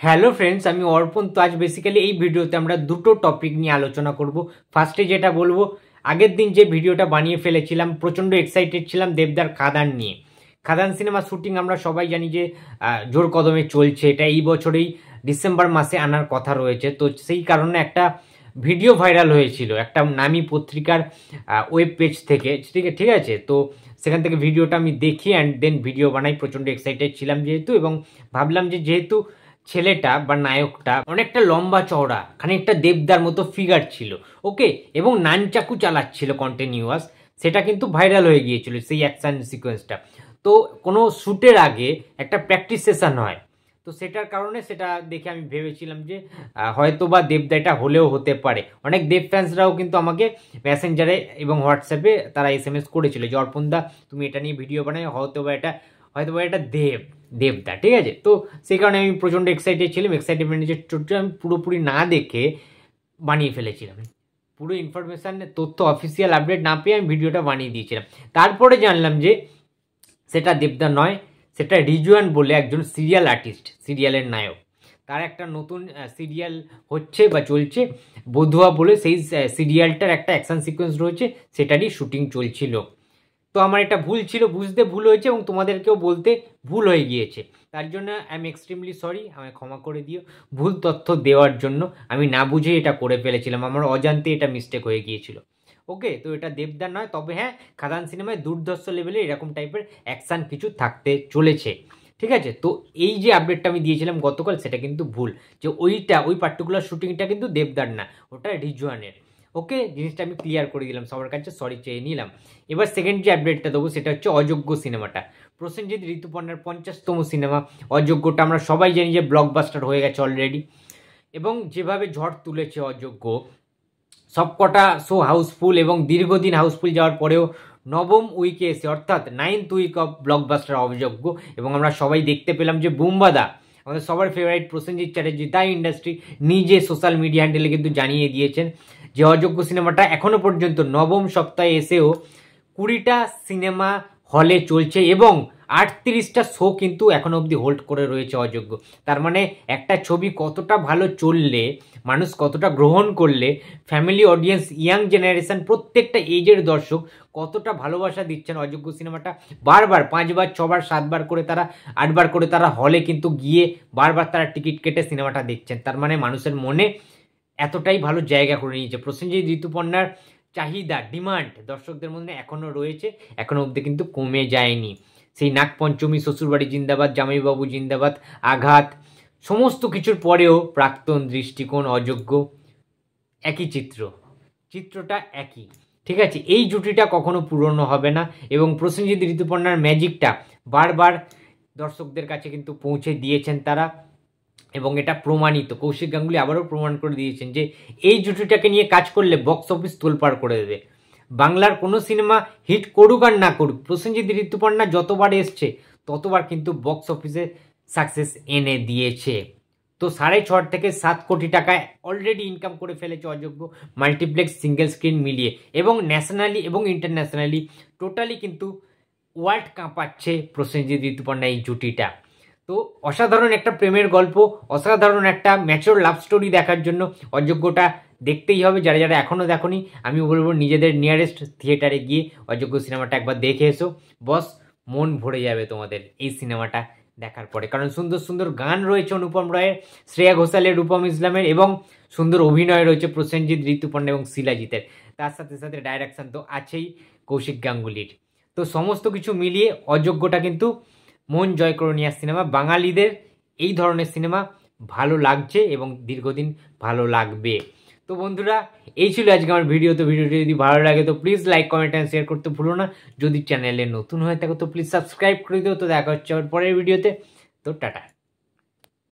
Hello friends, আমি অর্পণ। তো আজ বেসিক্যালি এই ভিডিওতে আমরা দুটো টপিক নিয়ে আলোচনা করব। ফার্স্টে যেটা বলবো, আগের দিন যে ভিডিওটা বানিয়ে ফেলেছিলাম, প্রচণ্ড এক্সাইটেড ছিলাম দেবদার খাদান নিয়ে। খাদান সিনেমা শুটিং আমরা সবাই জানি যে জোর কদমে চলছে। এটা এই বছরেই ডিসেম্বর মাসে আনার কথা রয়েছে। তো সেই কারণে একটা ভিডিও ভাইরাল হয়েছিল একটা নামী পত্রিকার ওয়েব পেজ থেকে, ঠিক আছে। তো সেখান থেকে ভিডিওটা আমি দেখি অ্যান্ড দেন ভিডিও বানাই। প্রচণ্ড এক্সাইটেড ছিলাম যেহেতু, এবং ভাবলাম যে যেহেতু ছেলেটা বা নায়কটা অনেকটা লম্বা চওড়া, খানিকটা দেবদার মতো ফিগার ছিল, ওকে, এবং নানচাকু চালাচ্ছিল কন্টিনিউয়াস, সেটা কিন্তু ভাইরাল হয়ে গিয়েছিল সেই অ্যাকশন সিকোয়েন্সটা। তো কোনো শ্যুটের আগে একটা প্র্যাকটিস সেশন হয়, তো সেটার কারণে সেটা দেখে আমি ভেবেছিলাম যে হয়তো বা দেবদা এটা হলেও হতে পারে। অনেক দেব ফ্যান্সরাও কিন্তু আমাকে মেসেঞ্জারে এবং হোয়াটসঅ্যাপে তারা SMS করেছিল যে অর্পণদা তুমি এটা নিয়ে ভিডিও বানাই, হয়তো বা এটা দেবদা, ঠিক আছে। তো সেই কারণে আমি প্রচণ্ড এক্সাইটেড ছিলাম। এক্সাইটেডমেন্টের চোটটা আমি পুরোপুরি না দেখে বানিয়ে ফেলেছিলাম। পুরো ইনফরমেশান, তথ্য, অফিসিয়াল আপডেট না পেয়ে আমি ভিডিওটা বানিয়ে দিয়েছিলাম। তারপরে জানলাম যে সেটা দেবদা নয়, সেটা রিজওয়ান বলে একজন সিরিয়াল আর্টিস্ট, সিরিয়ালের নায়ক। তার একটা নতুন সিরিয়াল হচ্ছে বা চলছে বধুয়া বলে, সেই সিরিয়ালটার একটা অ্যাকশন সিকোয়েন্স রয়েছে, সেটারই শুটিং চলছিল। তো আমার এটা ভুল ছিল, বুঝতে ভুল হয়েছে এবং তোমাদেরকেও বলতে ভুল হয়ে গিয়েছে। তার জন্য আই এম এক্সট্রিমলি সরি, আমায় ক্ষমা করে দিও ভুল তথ্য দেওয়ার জন্য। আমি না বুঝে এটা করে ফেলেছিলাম, আমার অজান্তে এটা মিস্টেক হয়ে গিয়েছিল, ওকে। তো এটা দেবদার নয়, তবে হ্যাঁ খাদান সিনেমায় দুর্ধর্ষ লেভেলে এরকম টাইপের অ্যাকশান কিছু থাকতে চলেছে, ঠিক আছে। তো এই যে আপডেটটা আমি দিয়েছিলাম গতকাল, সেটা কিন্তু ভুল, যে ওই পার্টিকুলার শুটিংটা কিন্তু দেবদার না, ওটা রিজওয়ানের, ওকে। জিনিসটা আমি ক্লিয়ার করে দিলাম, সবার কাছে সরি চেয়ে নিলাম। এবার সেকেন্ড যে আপডেটটা দেবো সেটা হচ্ছে অযোগ্য সিনেমাটা, প্রসেনজিৎ ঋতুপর্ণার 50তম সিনেমা অযোগ্যটা। আমরা সবাই জানি যে ব্লকবাস্টার হয়ে গেছে অলরেডি, এবং যেভাবে ঝড় তুলেছে অযোগ্য, সবকটা শো হাউসফুল, এবং দীর্ঘদিন হাউসফুল যাওয়ার পরেও নবম উইকে এসে, অর্থাৎ 9th উইক অফ ব্লকবাস্টার অযোগ্য, এবং আমরা সবাই দেখতে পেলাম যে বুম্বাদা, আমাদের সবার ফেভারিট প্রসেনজিৎ চ্যাটার্জি, তাই ইন্ডাস্ট্রি নিজে সোশ্যাল মিডিয়া হ্যান্ডেলে কিন্তু জানিয়ে দিয়েছেন যে অযোগ্য সিনেমাটা এখনো পর্যন্ত নবম সপ্তাহে এসেও 20টা সিনেমা হলে চলছে, এবং 38টা শো কিন্তু এখনো অবধি হোল্ড করে রয়েছে অযোগ্য। তার মানে একটা ছবি কতটা ভালো চললে, মানুষ কতটা গ্রহণ করলে, ফ্যামিলি অডিয়েন্স, ইয়াং জেনারেশন, প্রত্যেকটা এজের দর্শক কতটা ভালোবাসা দিচ্ছেন অযোগ্য সিনেমাটা। বারবার 5বার 6বার 7বার করে তারা 8বার করে তারা হলে কিন্তু গিয়ে বারবার তারা টিকিট কেটে সিনেমাটা দেখছেন। তার মানে মানুষের মনে এতটাই ভালো জায়গা করে নিয়েছে। প্রসেনজিৎ ঋতুপর্ণার চাহিদা, ডিমান্ড দর্শকদের মধ্যে এখনও রয়েছে, এখনও অবধি কিন্তু কমে যায়নি। সেই নাগপঞ্চমী, শ্বশুরবাড়ি জিন্দাবাদ, জামাইবাবু জিন্দাবাদ, আঘাত, সমস্ত কিছুর পরেও প্রাক্তন, দৃষ্টিকোণ, অযোগ্য, একই চিত্রটা একই, ঠিক আছে। এই জুটিটা কখনো পুরনো হবে না, এবং প্রসেনজিৎ ঋতুপর্ণার ম্যাজিকটা বারবার দর্শকদের কাছে কিন্তু পৌঁছে দিয়েছেন তারা, এবং এটা প্রমাণিত। কৌশিক গাঙ্গুলি আবারও প্রমাণ করে দিয়েছেন যে এই জুটিটাকে নিয়ে কাজ করলে বক্স অফিস তোলপাড় করে দেবে। বাংলার কোনো সিনেমা হিট করুক আর না করুক, প্রসেনজিৎ ঋতুপর্ণা যতবার এসছে ততবার কিন্তু বক্স অফিসে সাকসেস এনে দিয়েছে। তো 6.5 থেকে 7 কোটি টাকায় অলরেডি ইনকাম করে ফেলেছে অযোগ্য, মাল্টিপ্লেক্স, সিঙ্গেল স্ক্রিন মিলিয়ে, এবং ন্যাশনালি এবং ইন্টারন্যাশনালি টোটালি কিন্তু ওয়ার্ল্ড কাঁপাচ্ছে প্রসেনজিৎ ঋতুপর্ণা এই জুটিটা। তো অসাধারণ একটা প্রেমের গল্প, অসাধারণ একটা ম্যাচিওর লাভ স্টোরি দেখার জন্য অযোগ্যটা দেখতেই হবে। যারা যারা এখনও দেখোনি, আমি বলবো নিজেদের নিয়ারেস্ট থিয়েটারে গিয়ে অযোগ্য সিনেমাটা একবার দেখে এসো, বস মন ভরে যাবে তোমাদের এই সিনেমাটা দেখার পরে। কারণ সুন্দর সুন্দর গান রয়েছে অনুপম রায়ের, শ্রেয়া ঘোষালের, রূপম ইসলামের, এবং সুন্দর অভিনয় রয়েছে প্রসেনজিৎ ঋতুপর্ণা এবং শিলাজিতের। তার সাথে সাথে ডাইরেকশন তো আছেই কৌশিক গাঙ্গুলির। তো সমস্ত কিছু মিলিয়ে অযোগ্যটা কিন্তু মন জয় করে নেওয়ার সিনেমা। বাঙালিদের এই ধরনের সিনেমা ভালো লাগছে এবং দীর্ঘদিন ভালো লাগবে। তো বন্ধুরা, এই ছিল আজকে আমার ভিডিও। তো ভিডিওটি যদি ভালো লাগে তো please like, comment and share করতে ভুলো না। যদি চ্যানেলে নতুন হয়ে থাকো তো প্লিজ সাবস্ক্রাইব করে দিও। তো দেখা হচ্ছে আবার পরের ভিডিওতে। তো টাটা।